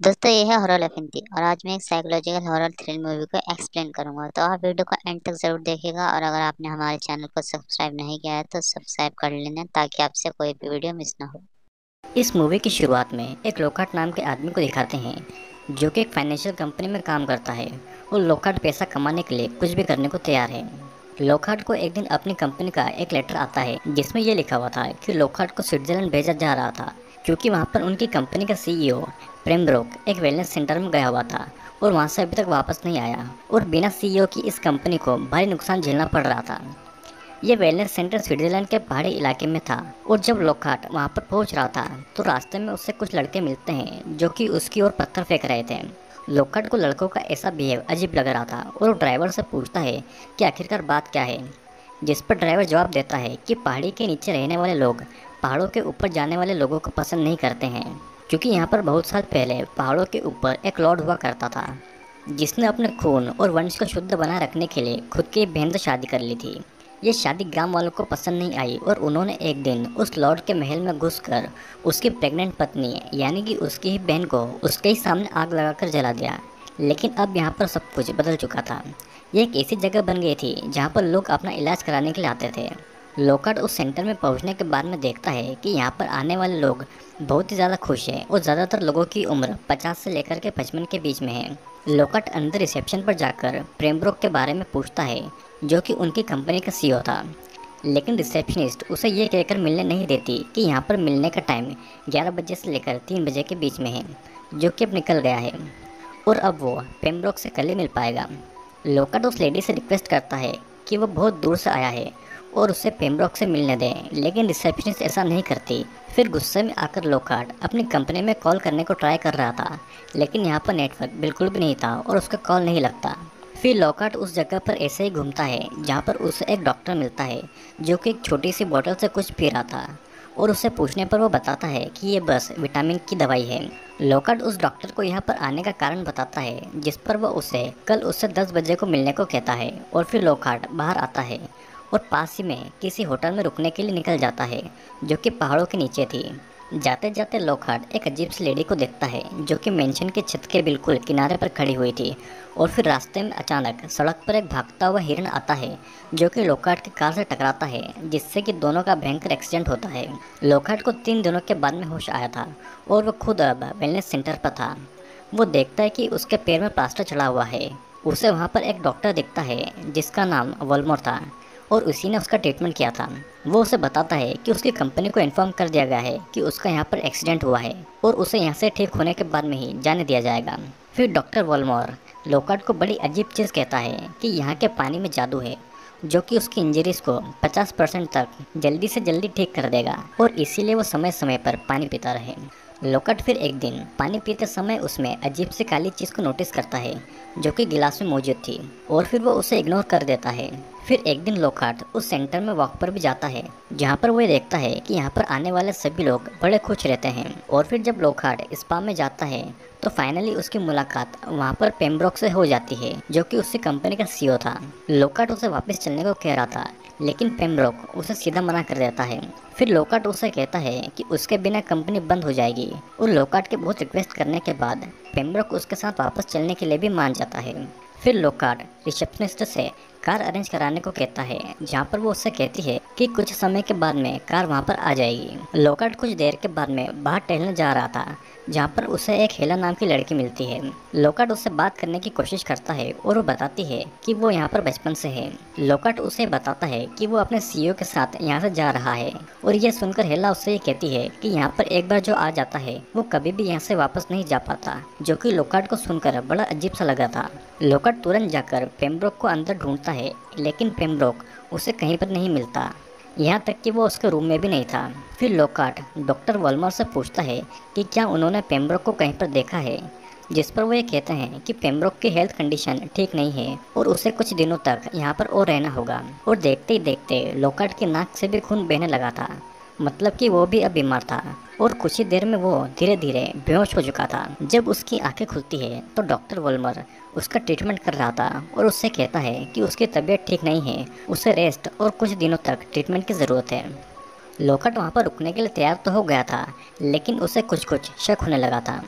दोस्तों ये है हॉरर एफएनटी और आज मैं एक साइकोलॉजिकल हॉरर थ्रिल मूवी को एक्सप्लेन करूंगा। तो आप वीडियो को एंड तक जरूर देखिएगा और अगर आपने हमारे चैनल को सब्सक्राइब नहीं किया है तो सब्सक्राइब कर लेना ताकि आपसे कोई भी वीडियो मिस ना हो। इस मूवी की शुरुआत में एक लोकाट नाम के आदमी को दिखाते हैं जो कि एक फाइनेंशियल कंपनी में काम करता है और लोकाट पैसा कमाने के लिए कुछ भी करने को तैयार है। लोकाट को एक दिन अपनी कंपनी का एक लेटर आता है जिसमें यह लिखा हुआ था कि लोकाट को स्विट्जरलैंड भेजा जा रहा था क्योंकि वहां पर उनकी कंपनी का सीईओ प्रेमब्रोक एक वेलनेस सेंटर में गया हुआ था और वहां से अभी तक वापस नहीं आया और बिना सीईओ की इस कंपनी को भारी नुकसान झेलना पड़ रहा था। ये वेलनेस सेंटर स्विट्जरलैंड के पहाड़ी इलाके में था और जब लोकाट वहां पर पहुंच रहा था तो रास्ते में उससे कुछ लड़के मिलते हैं जो कि उसकी ओर पत्थर फेंक रहे थे। लोकाट को लड़कों का ऐसा बिहेव अजीब लग रहा था और वो ड्राइवर से पूछता है कि आखिरकार बात क्या है, जिस पर ड्राइवर जवाब देता है कि पहाड़ी के नीचे रहने वाले लोग पहाड़ों के ऊपर जाने वाले लोगों को पसंद नहीं करते हैं क्योंकि यहाँ पर बहुत साल पहले पहाड़ों के ऊपर एक लॉर्ड हुआ करता था जिसने अपने खून और वंश को शुद्ध बनाए रखने के लिए खुद की बहन से शादी कर ली थी। ये शादी ग्राम वालों को पसंद नहीं आई और उन्होंने एक दिन उस लॉर्ड के महल में घुसकर उसकी प्रेग्नेंट पत्नी यानी कि उसकी ही बहन को उसके ही सामने आग लगाकर जला दिया। लेकिन अब यहाँ पर सब कुछ बदल चुका था। ये एक ऐसी जगह बन गई थी जहाँ पर लोग अपना इलाज कराने के लिए आते थे। लोकाट उस सेंटर में पहुंचने के बाद में देखता है कि यहाँ पर आने वाले लोग बहुत ही ज़्यादा खुश हैं और ज़्यादातर लोगों की उम्र 50 से लेकर के 55 के बीच में है। लोकाट अंदर रिसेप्शन पर जाकर प्रेमब्रोक के बारे में पूछता है जो कि उनकी कंपनी का सीईओ था, लेकिन रिसेप्शनिस्ट उसे ये कहकर मिलने नहीं देती कि यहाँ पर मिलने का टाइम 11 बजे से लेकर 3 बजे के बीच में है जो कि अब निकल गया है और अब वो प्रेमब्रोक से कल ही मिल पाएगा। लोकाट उस लेडी से रिक्वेस्ट करता है कि वो बहुत दूर से आया है और उसे पेमब्रोक से मिलने दें, लेकिन रिसेप्शनिस्ट ऐसा नहीं करती। फिर गुस्से में आकर लोकाट अपनी कंपनी में कॉल करने को ट्राई कर रहा था, लेकिन यहाँ पर नेटवर्क बिल्कुल भी नहीं था और उसका कॉल नहीं लगता। फिर लोकाट उस जगह पर ऐसे ही घूमता है जहाँ पर उसे एक डॉक्टर मिलता है जो कि एक छोटी सी बोतल से कुछ पी रहा था और उससे पूछने पर वो बताता है कि ये बस विटामिन की दवाई है। लोकाट उस डॉक्टर को यहाँ पर आने का कारण बताता है जिस पर वो उसे कल उससे 10 बजे को मिलने को कहता है और फिर लोकाट बाहर आता है और पास ही में किसी होटल में रुकने के लिए निकल जाता है जो कि पहाड़ों के नीचे थी। जाते जाते लोकाट एक अजीब सी लेडी को देखता है जो कि मेंशन के छत के बिल्कुल किनारे पर खड़ी हुई थी और फिर रास्ते में अचानक सड़क पर एक भागता हुआ हिरण आता है जो कि लोकाट की कार से टकराता है जिससे कि दोनों का भयंकर एक्सीडेंट होता है। लोकाट को 3 दिनों के बाद में होश आया था और वो खुद अब वेलनेस सेंटर पर था। वो देखता है कि उसके पैर में प्लास्टर चढ़ा हुआ है। उसे वहाँ पर एक डॉक्टर दिखता है जिसका नाम वोल्मोर था और उसी ने उसका ट्रीटमेंट किया था। वो उसे बताता है कि उसकी कंपनी को इन्फॉर्म कर दिया गया है कि उसका यहाँ पर एक्सीडेंट हुआ है और उसे यहाँ से ठीक होने के बाद में ही जाने दिया जाएगा। फिर डॉक्टर वोल्मोर लोकाट को बड़ी अजीब चीज़ कहता है कि यहाँ के पानी में जादू है जो कि उसकी इंजरीज को 50% तक जल्दी से जल्दी ठीक कर देगा और इसीलिए वो समय समय पर पानी पीता रहे। लोकाट फिर एक दिन पानी पीते समय उसमें अजीब सी काली चीज़ को नोटिस करता है जो कि गिलास में मौजूद थी और फिर वो उसे इग्नोर कर देता है। फिर एक दिन लोकाट उस सेंटर में वॉक पर भी जाता है जहाँ पर वो देखता है कि यहाँ पर आने वाले सभी लोग बड़े खुश रहते हैं और फिर जब लोकाट स्पा में जाता है तो फाइनली उसकी मुलाकात वहाँ पर पेमब्रोक से हो जाती है जो कि उसकी कंपनी का सीईओ था। लोकाट उसे वापस चलने को कह रहा था लेकिन पेमब्रोक उसे सीधा मना कर देता है। फिर लोकाट उसे कहता है कि उसके बिना कंपनी बंद हो जाएगी और लोकाट के बहुत रिक्वेस्ट करने के बाद पेमब्रोक उसके साथ वापस चलने के लिए भी मान जाता है। फिर लोकाट रिसेप्शनिस्ट से कार अरेंज कराने को कहता है जहाँ पर वो उससे कहती है कि कुछ समय के बाद में कार वहाँ पर आ जाएगी। लोकाट कुछ देर के बाद में बाहर टहलने जा रहा था जहाँ पर उसे एक हेला नाम की लड़की मिलती है। लोकाट उससे बात करने की कोशिश करता है और वो बताती है कि वो यहाँ पर बचपन से है। लोकाट उसे बताता है कि वो अपने सीईओ के साथ यहाँ से जा रहा है और ये सुनकर हेला उससे ये कहती है कि यहाँ पर एक बार जो आ जाता है वो कभी भी यहाँ से वापस नहीं जा पाता, जो कि लोकाट को सुनकर बड़ा अजीब सा लगा था। लोकाट तुरंत जाकर पेमब्रोक को अंदर ढूंढता है लेकिन पेमब्रोक उसे कहीं पर नहीं मिलता, यहाँ तक कि वो उसके रूम में भी नहीं था। फिर लोकाट डॉक्टर वोल्मोर से पूछता है कि क्या उन्होंने पेमब्रोक को कहीं पर देखा है, जिस पर वो ये कहते हैं कि पेमब्रोक की हेल्थ कंडीशन ठीक नहीं है और उसे कुछ दिनों तक यहाँ पर और रहना होगा। और देखते ही देखते लोकाट की नाक से भी खून बहने लगा था, मतलब कि वो भी अब बीमार था और कुछ ही देर में वो धीरे धीरे बेहोश हो चुका था। जब उसकी आंखें खुलती है तो डॉक्टर वोल्मर उसका ट्रीटमेंट कर रहा था और उससे कहता है कि उसकी तबीयत ठीक नहीं है, उसे रेस्ट और कुछ दिनों तक ट्रीटमेंट की ज़रूरत है। लोकाट वहाँ पर रुकने के लिए तैयार तो हो गया था लेकिन उसे कुछ कुछ शक होने लगा था।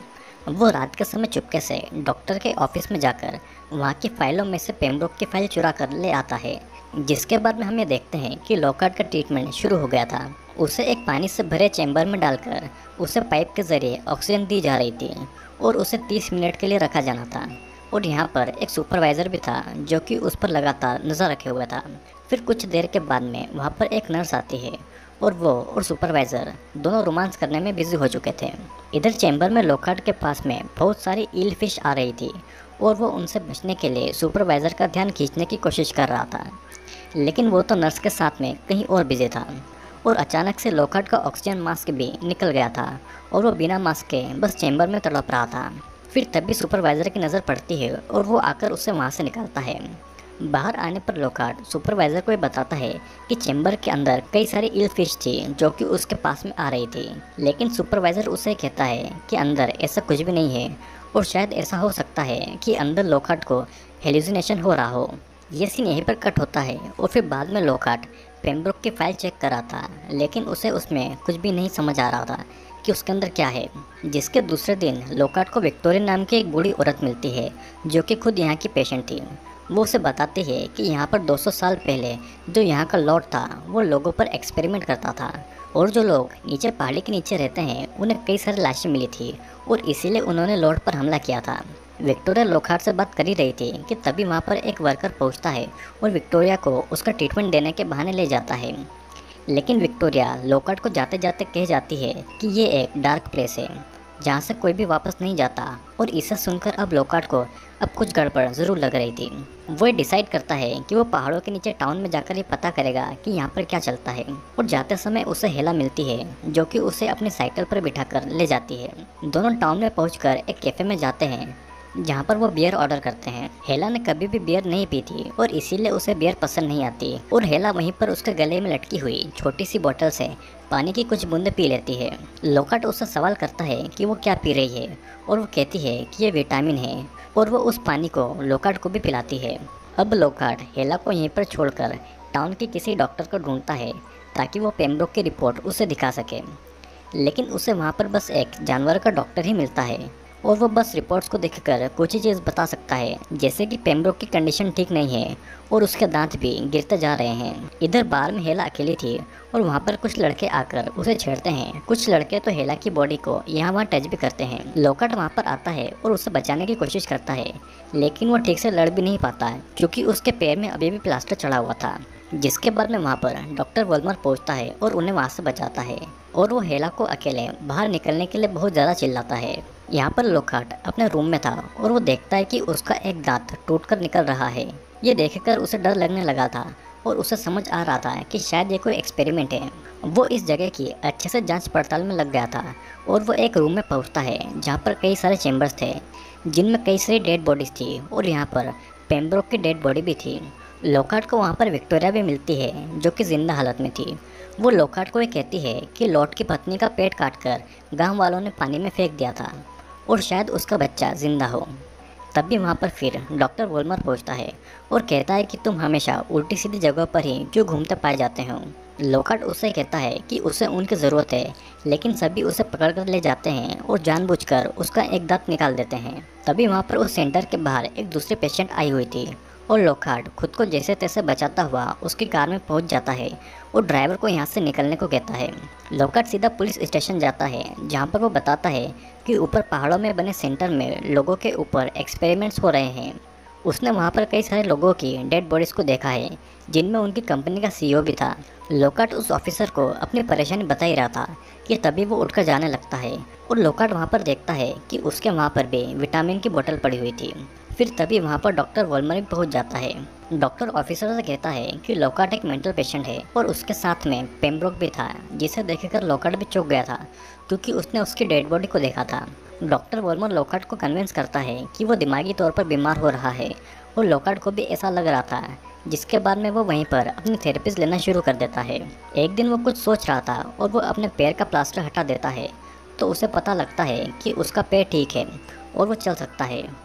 वो रात के समय चुपके से डॉक्टर के ऑफिस में जाकर वहाँ की फाइलों में से पेम्ब्रोक की फाइल चुरा कर ले आता है, जिसके बाद में हम ये देखते हैं कि लॉकहार्ट का ट्रीटमेंट शुरू हो गया था। उसे एक पानी से भरे चैम्बर में डालकर उसे पाइप के जरिए ऑक्सीजन दी जा रही थी और उसे 30 मिनट के लिए रखा जाना था। और यहाँ पर एक सुपरवाइज़र भी था जो कि उस पर लगातार नज़र रखे हुआ था। फिर कुछ देर के बाद में वहाँ पर एक नर्स आती है और वो और सुपरवाइज़र दोनों रोमांस करने में बिजी हो चुके थे। इधर चैम्बर में लॉकहार्ट के पास में बहुत सारी ईल फिश आ रही थी और वो उनसे बचने के लिए सुपरवाइज़र का ध्यान खींचने की कोशिश कर रहा था, लेकिन वो तो नर्स के साथ में कहीं और बिजी था। और अचानक से लॉकहार्ट का ऑक्सीजन मास्क भी निकल गया था और वो बिना मास्क के बस चैम्बर में तड़प रहा था। फिर तभी सुपरवाइज़र की नज़र पड़ती है और वो आकर उसे वहाँ से निकालता है। बाहर आने पर लॉकहार्ट सुपरवाइज़र को ये बताता है कि चैम्बर के अंदर कई सारी इल फिश थी जो कि उसके पास में आ रही थी, लेकिन सुपरवाइज़र उसे कहता है कि अंदर ऐसा कुछ भी नहीं है और शायद ऐसा हो सकता है कि अंदर लॉकहार्ट को हेलुसिनेशन हो रहा हो। ये सीन यहीं पर कट होता है और फिर बाद में लॉकहार्ट पेम्ब्रोक की फाइल चेक कर रहा था, लेकिन उसे उसमें कुछ भी नहीं समझ आ रहा था कि उसके अंदर क्या है। जिसके दूसरे दिन लॉकहार्ट को विक्टोरिया नाम की एक बूढ़ी औरत मिलती है जो कि खुद यहाँ की पेशेंट थी। वो उसे बताती है कि यहाँ पर 200 साल पहले जो यहाँ का लॉर्ड था वो लोगों पर एक्सपेरिमेंट करता था और जो लोग नीचे पहाड़ी के नीचे रहते हैं उन्हें कई सारी लाशें मिली थी और इसीलिए उन्होंने लॉर्ड पर हमला किया था। विक्टोरिया लॉकहार्ट से बात कर ही रही थी कि तभी वहाँ पर एक वर्कर पहुँचता है और विक्टोरिया को उसका ट्रीटमेंट देने के बहाने ले जाता है। लेकिन विक्टोरिया लॉकहार्ट को जाते जाते कह जाती है कि ये एक डार्क प्लेस है जहाँ से कोई भी वापस नहीं जाता। और इसे सुनकर अब लॉकहार्ट को अब कुछ गड़बड़ ज़रूर लग रही थी। वो डिसाइड करता है कि वो पहाड़ों के नीचे टाउन में जाकर ये पता करेगा कि यहाँ पर क्या चलता है। और जाते समय उसे हेला मिलती है जो कि उसे अपनी साइकिल पर बिठाकर ले जाती है। दोनों टाउन में पहुंचकर एक कैफ़े में जाते हैं जहाँ पर वो बियर ऑर्डर करते हैं। हेला ने कभी भी बियर नहीं पी थी और इसीलिए उसे बियर पसंद नहीं आती और हेला वहीं पर उसके गले में लटकी हुई छोटी सी बोतल से पानी की कुछ बूंदें पी लेती है। लॉकहार्ट उससे सवाल करता है कि वो क्या पी रही है और वो कहती है कि ये विटामिन है और वो उस पानी को लॉकहार्ट को भी पिलाती है। अब लॉकहार्ट हेला को यहीं पर छोड़कर टाउन के किसी डॉक्टर को ढूंढता है ताकि वो पेम्ब्रोक की रिपोर्ट उसे दिखा सके, लेकिन उसे वहाँ पर बस एक जानवर का डॉक्टर ही मिलता है और वो बस रिपोर्ट्स को देखकर कुछ ही चीज़ बता सकता है, जैसे कि पेम्ब्रोक की कंडीशन ठीक नहीं है और उसके दांत भी गिरते जा रहे हैं। इधर बार में हेला अकेली थी और वहाँ पर कुछ लड़के आकर उसे छेड़ते हैं। कुछ लड़के तो हेला की बॉडी को यहाँ वहाँ टच भी करते हैं। लॉकहार्ट वहाँ पर आता है और उसे बचाने की कोशिश करता है, लेकिन वो ठीक से लड़ भी नहीं पाता है क्योंकि उसके पैर में अभी भी प्लास्टर चढ़ा हुआ था। जिसके बाद में वहाँ पर डॉक्टर वोल्मर पहुँचता है और उन्हें वहाँ से बचाता है और वो हेला को अकेले बाहर निकलने के लिए बहुत ज़्यादा चिल्लाता है। यहाँ पर लॉकहार्ट अपने रूम में था और वो देखता है कि उसका एक दांत टूटकर निकल रहा है। ये देखकर उसे डर लगने लगा था और उसे समझ आ रहा था कि शायद ये कोई एक्सपेरिमेंट है। वो इस जगह की अच्छे से जांच पड़ताल में लग गया था और वो एक रूम में पहुँचता है जहाँ पर कई सारे चैम्बर्स थे जिनमें कई सारी डेड बॉडीज़ थी और यहाँ पर पेम्ब्रोक की डेड बॉडी भी थी। लॉकहार्ट को वहाँ पर विक्टोरिया भी मिलती है जो कि जिंदा हालत में थी। वो लॉकहार्ट को ये कहती है कि लॉर्ड की पत्नी का पेट काटकर गांव वालों ने पानी में फेंक दिया था और शायद उसका बच्चा जिंदा हो। तभी वहाँ पर फिर डॉक्टर वोल्मर पहुँचता है और कहता है कि तुम हमेशा उल्टी सीधी जगह पर ही क्यों घूमते पाए जाते हो। लॉकहार्ट उससे कहता है कि उसे उनकी ज़रूरत है, लेकिन सभी उसे पकड़ कर ले जाते हैं और जानबूझकर उसका एक दांत निकाल देते हैं। तभी वहाँ पर उस सेंटर के बाहर एक दूसरी पेशेंट आई हुई थी और लॉकहार्ट खुद को जैसे तैसे बचाता हुआ उसकी कार में पहुंच जाता है और ड्राइवर को यहाँ से निकलने को कहता है। लॉकहार्ट सीधा पुलिस स्टेशन जाता है जहाँ पर वो बताता है कि ऊपर पहाड़ों में बने सेंटर में लोगों के ऊपर एक्सपेरिमेंट्स हो रहे हैं। उसने वहाँ पर कई सारे लोगों की डेड बॉडीज़ को देखा है जिनमें उनकी कंपनी का सीईओ भी था। लॉकहार्ट उस ऑफिसर को अपनी परेशानी बता ही रहा था कि तभी वो उठकर जाने लगता है और लॉकहार्ट वहाँ पर देखता है कि उसके वहाँ पर भी विटामिन की बोतल पड़ी हुई थी। फिर तभी वहाँ पर डॉक्टर वोल्मर भी पहुँच जाता है। डॉक्टर ऑफिसर से कहता है कि लॉकहार्ट एक मेंटल पेशेंट है और उसके साथ में पेम्ब्रोक भी था, जिसे देखकर लॉकहार्ट भी चौंक गया था क्योंकि उसने उसकी डेड बॉडी को देखा था। डॉक्टर वोल्मर लॉकहार्ट को कन्विंस करता है कि वो दिमागी तौर पर बीमार हो रहा है और लॉकहार्ट को भी ऐसा लग रहा था, जिसके बाद में वो वहीं पर अपनी थेरेपीज लेना शुरू कर देता है। एक दिन वो कुछ सोच रहा था और वो अपने पैर का प्लास्टर हटा देता है तो उसे पता लगता है कि उसका पैर ठीक है और वो चल सकता है।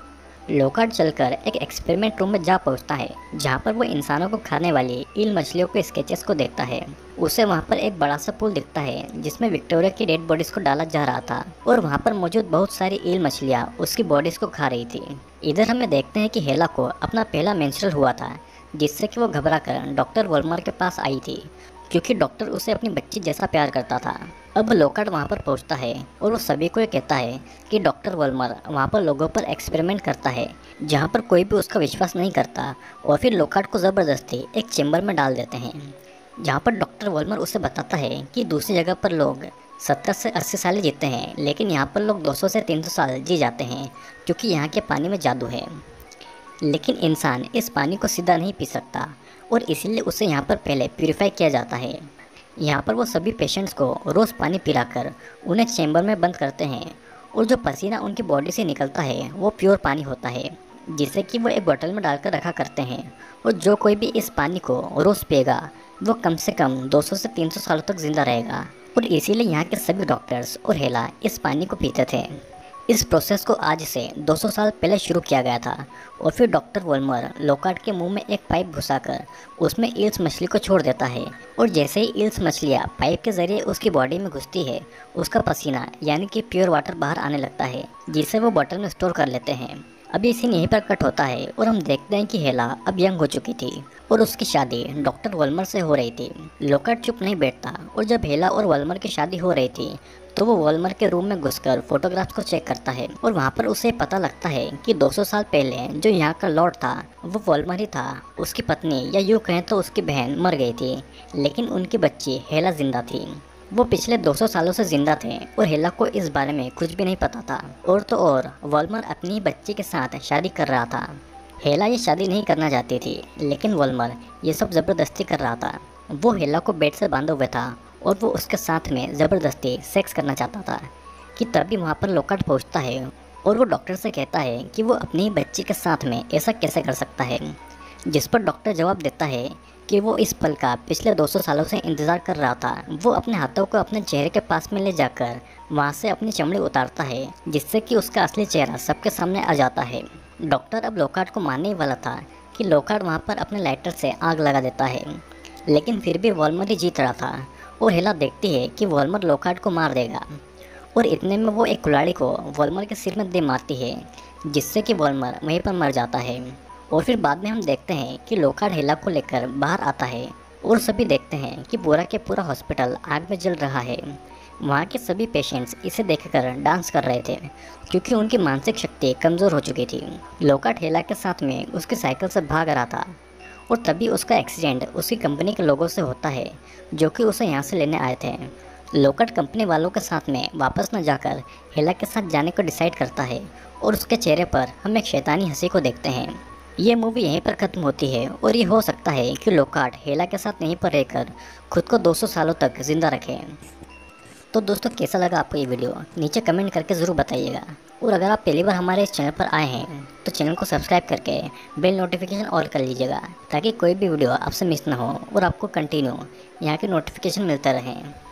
लोकार्ड चलकर एक एक्सपेरिमेंट रूम में जा पहुंचता है, जहां पर वो इंसानों को खाने वाली ईल मछलियों के स्केचेस को देखता है। उसे वहां पर एक बड़ा सा पूल दिखता है जिसमें विक्टोरिया की डेड बॉडीज को डाला जा रहा था और वहां पर मौजूद बहुत सारी ईल मछलियां उसकी बॉडीज को खा रही थी। इधर हमें देखते हैं कि हेला को अपना पहला मेंस्ट्रुअल हुआ था, जिससे कि वो घबरा कर डॉक्टर वोल्मर के पास आई थी, क्योंकि डॉक्टर उसे अपनी बच्ची जैसा प्यार करता था। अब लोकार्ड वहाँ पर पहुँचता है और वो सभी को ये कहता है कि डॉक्टर वोल्मर वहाँ पर लोगों पर एक्सपेरिमेंट करता है, जहाँ पर कोई भी उसका विश्वास नहीं करता, और फिर लोकार्ड को ज़बरदस्ती एक चेम्बर में डाल देते हैं, जहाँ पर डॉक्टर वोल्मर उसे बताता है कि दूसरी जगह पर लोग 70 से 80 साल जीते हैं, लेकिन यहाँ पर लोग 200 से 300 साल जी जाते हैं, क्योंकि यहाँ के पानी में जादू है। लेकिन इंसान इस पानी को सीधा नहीं पी सकता और इसीलिए उसे यहाँ पर पहले प्यूरिफाई किया जाता है। यहाँ पर वो सभी पेशेंट्स को रोज़ पानी पिलाकर उन्हें चैम्बर में बंद करते हैं, और जो पसीना उनकी बॉडी से निकलता है वो प्योर पानी होता है, जिसे कि वो एक बोतल में डालकर रखा करते हैं। और जो कोई भी इस पानी को रोज़ पिएगा वो कम से कम 200 से 300 सालों तक जिंदा रहेगा, और इसीलिए यहाँ के सभी डॉक्टर्स और हेला इस पानी को पीते थे। इस प्रोसेस को आज से 200 साल पहले शुरू किया गया था, और फिर डॉक्टर वोल्मर लोकार्ड के मुंह में एक पाइप घुसाकर उसमें ईल्स मछली को छोड़ देता है, और जैसे ही ईल्स मछलियाँ पाइप के जरिए उसकी बॉडी में घुसती है, उसका पसीना यानी कि प्योर वाटर बाहर आने लगता है, जिसे वो बॉटल में स्टोर कर लेते हैं। अभी सीन यहीं पर कट होता है और हम देखते हैं कि हेला अब यंग हो चुकी थी और उसकी शादी डॉक्टर वोल्मर से हो रही थी। लोकार्ड चुप नहीं बैठता, और जब हेला और वोल्मर की शादी हो रही थी तो वो वोल्मर के रूम में घुसकर फोटोग्राफ्स को चेक करता है, और वहाँ पर उसे पता लगता है कि 200 साल पहले जो यहाँ का लॉर्ड था वो वोल्मर ही था। उसकी पत्नी या यूँ कहें तो उसकी बहन मर गई थी, लेकिन उनकी बच्ची हेला जिंदा थी। वो पिछले 200 सालों से जिंदा थे और हेला को इस बारे में कुछ भी नहीं पता था। और तो और वोल्मर अपनी बच्ची के साथ शादी कर रहा था। हेला ये शादी नहीं करना चाहती थी, लेकिन वोल्मर ये सब ज़बरदस्ती कर रहा था। वो हेला को बेड से बांधे हुए था और वो उसके साथ में ज़बरदस्ती सेक्स करना चाहता था, कि तभी वहाँ पर लोकार्ड पहुँचता है और वो डॉक्टर से कहता है कि वो अपनी बच्ची के साथ में ऐसा कैसे कर सकता है। जिस पर डॉक्टर जवाब देता है कि वो इस पल का पिछले 200 सालों से इंतज़ार कर रहा था। वो अपने हाथों को अपने चेहरे के पास में ले जाकर वहाँ से अपनी चमड़ी उतारता है, जिससे कि उसका असली चेहरा सबके सामने आ जाता है। डॉक्टर अब लोकार्ड को मारने ही वाला था कि लोकार्ड वहाँ पर अपने लाइटर से आग लगा देता है, लेकिन फिर भी वोल्मर ही जीत रहा था, और हेला देखती है कि वोल्मर लोकार्ड को मार देगा, और इतने में वो एक कुल्हाड़ी को वोल्मर के सिर में दे मारती है, जिससे कि वोल्मर वहीं पर मर जाता है। और फिर बाद में हम देखते हैं कि लोकार्ड हेला को लेकर बाहर आता है, और सभी देखते हैं कि पूरा के पूरा हॉस्पिटल आग में जल रहा है। वहाँ के सभी पेशेंट्स इसे देखकर डांस कर रहे थे, क्योंकि उनकी मानसिक शक्ति कमज़ोर हो चुकी थी। लोकार्ड हेला के साथ में उसकी साइकिल से भाग रहा था, और तभी उसका एक्सीडेंट उसकी कंपनी के लोगों से होता है, जो कि उसे यहाँ से लेने आए थे। लोकार्ड कंपनी वालों के साथ में वापस न जाकर हेला के साथ जाने को डिसाइड करता है, और उसके चेहरे पर हम एक शैतानी हंसी को देखते हैं। ये मूवी यहीं पर ख़त्म होती है, और ये हो सकता है कि लोकार्ड हेला के साथ यहीं पर रहकर खुद को 200 सालों तक ज़िंदा रखे। तो दोस्तों, कैसा लगा आपको ये वीडियो नीचे कमेंट करके ज़रूर बताइएगा, और अगर आप पहली बार हमारे इस चैनल पर आए हैं तो चैनल को सब्सक्राइब करके बेल नोटिफिकेशन ऑल कर लीजिएगा, ताकि कोई भी वीडियो आपसे मिस ना हो और आपको कंटिन्यू यहाँ की नोटिफिकेशन मिलता रहे।